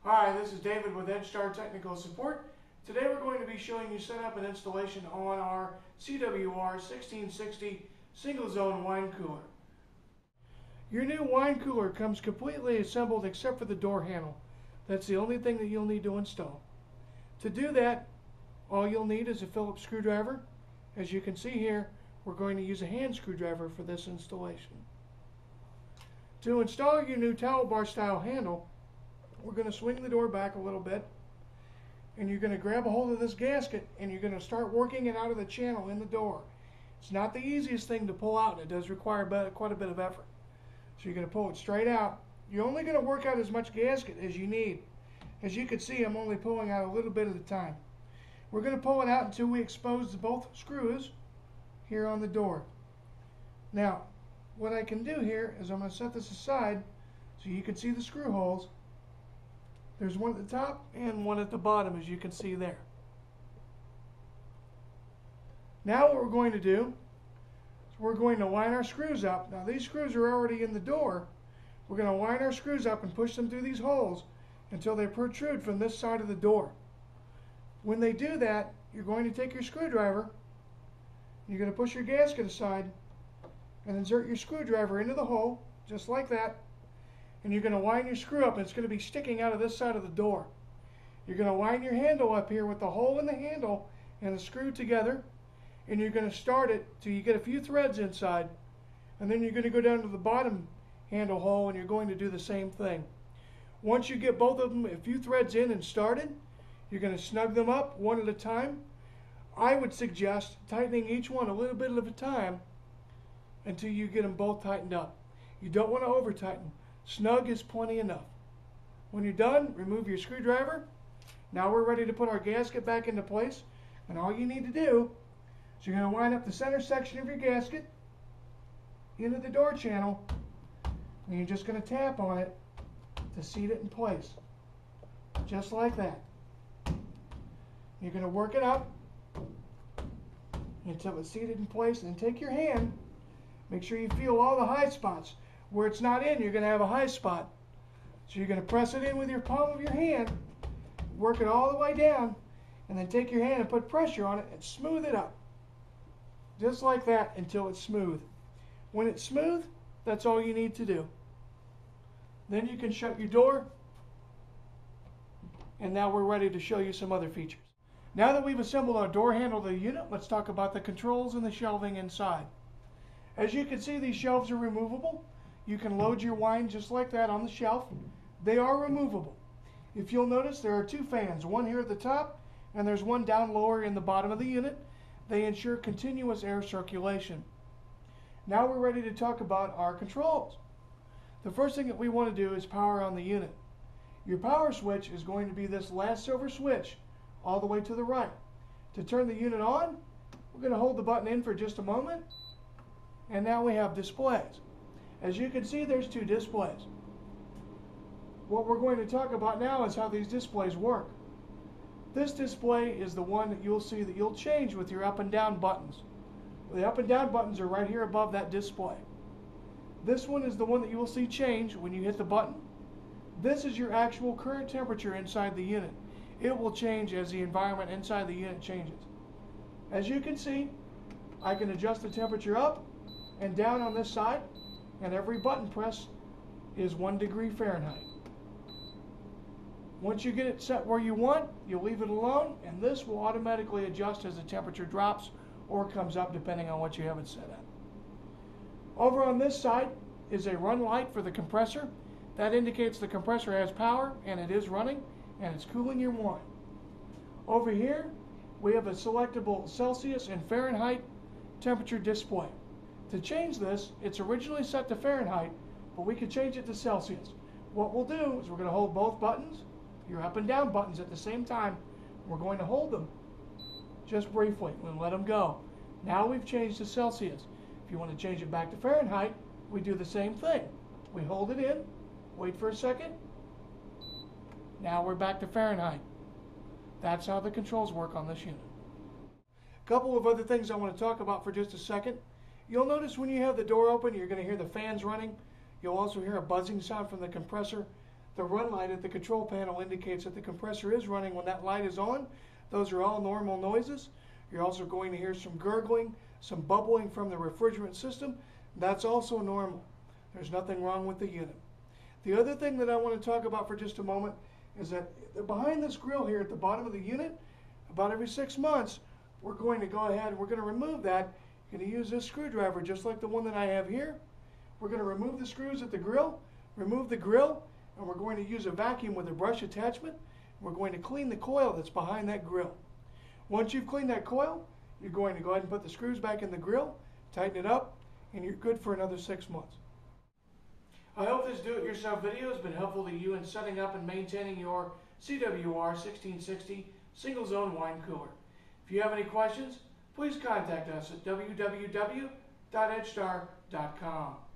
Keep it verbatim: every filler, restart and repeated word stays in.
Hi, this is David with EdgeStar Technical Support. Today we're going to be showing you setup and installation on our C W R sixteen sixty single zone wine cooler. Your new wine cooler comes completely assembled except for the door handle. That's the only thing that you'll need to install. To do that, all you'll need is a Phillips screwdriver. As you can see here, we're going to use a hand screwdriver for this installation. To install your new towel bar style handle, we're going to swing the door back a little bit, and you're going to grab a hold of this gasket and you're going to start working it out of the channel in the door. It's not the easiest thing to pull out. It does require quite a bit of effort. So you're going to pull it straight out. You're only going to work out as much gasket as you need. As you can see, I'm only pulling out a little bit at a time. We're going to pull it out until we expose both screws here on the door. Now, what I can do here is I'm going to set this aside so you can see the screw holes. There's one at the top and one at the bottom, as you can see there. Now what we're going to do is we're going to line our screws up. Now these screws are already in the door. We're going to line our screws up and push them through these holes until they protrude from this side of the door. When they do that, you're going to take your screwdriver, you're going to push your gasket aside and insert your screwdriver into the hole, just like that. And you're going to line your screw up, and it's going to be sticking out of this side of the door. You're going to line your handle up here with the hole in the handle and the screw together, and you're going to start it till you get a few threads inside, and then you're going to go down to the bottom handle hole and you're going to do the same thing. Once you get both of them a few threads in and started, you're going to snug them up one at a time. I would suggest tightening each one a little bit at a time until you get them both tightened up. You don't want to over tighten. Snug is plenty enough. When you're done, remove your screwdriver. Now we're ready to put our gasket back into place. And all you need to do is you're going to line up the center section of your gasket into the door channel, and you're just going to tap on it to seat it in place. Just like that. You're going to work it up until it's seated in place, and then take your hand. Make sure you feel all the high spots. Where it's not in, you're going to have a high spot. So you're going to press it in with your palm of your hand, work it all the way down, and then take your hand and put pressure on it and smooth it up. Just like that until it's smooth. When it's smooth, that's all you need to do. Then you can shut your door, and now we're ready to show you some other features. Now that we've assembled our door handle to the unit, let's talk about the controls and the shelving inside. As you can see, these shelves are removable. You can load your wine just like that on the shelf. They are removable. If you'll notice, there are two fans, one here at the top and there's one down lower in the bottom of the unit. They ensure continuous air circulation. Now we're ready to talk about our controls. The first thing that we want to do is power on the unit. Your power switch is going to be this last silver switch all the way to the right. To turn the unit on, we're going to hold the button in for just a moment, and now we have displays. As you can see, there's two displays. What we're going to talk about now is how these displays work. This display is the one that you'll see that you'll change with your up and down buttons. The up and down buttons are right here above that display. This one is the one that you will see change when you hit the button. This is your actual current temperature inside the unit. It will change as the environment inside the unit changes. As you can see, I can adjust the temperature up and down on this side, and every button press is one degree Fahrenheit. Once you get it set where you want, you'll leave it alone, and this will automatically adjust as the temperature drops or comes up depending on what you have it set at. Over on this side is a run light for the compressor. That indicates the compressor has power and it is running and it's cooling your wine. Over here we have a selectable Celsius and Fahrenheit temperature display. To change this, it's originally set to Fahrenheit, but we can change it to Celsius. What we'll do is we're going to hold both buttons, your up and down buttons, at the same time. We're going to hold them just briefly and let them go. Now we've changed to Celsius. If you want to change it back to Fahrenheit, we do the same thing. We hold it in, wait for a second. Now we're back to Fahrenheit. That's how the controls work on this unit. A couple of other things I want to talk about for just a second. You'll notice when you have the door open, you're going to hear the fans running. You'll also hear a buzzing sound from the compressor. The run light at the control panel indicates that the compressor is running when that light is on. Those are all normal noises. You're also going to hear some gurgling, some bubbling from the refrigerant system. That's also normal. There's nothing wrong with the unit. The other thing that I want to talk about for just a moment is that behind this grill here at the bottom of the unit, about every six months, we're going to go ahead and we're going to remove that. You're going to use this screwdriver just like the one that I have here. We're going to remove the screws at the grill, remove the grill, and we're going to use a vacuum with a brush attachment. We're going to clean the coil that's behind that grill. Once you've cleaned that coil, you're going to go ahead and put the screws back in the grill, tighten it up, and you're good for another six months. I hope this do-it-yourself video has been helpful to you in setting up and maintaining your C W R sixteen sixty single zone wine cooler. If you have any questions, please contact us at w w w dot edgestar dot com.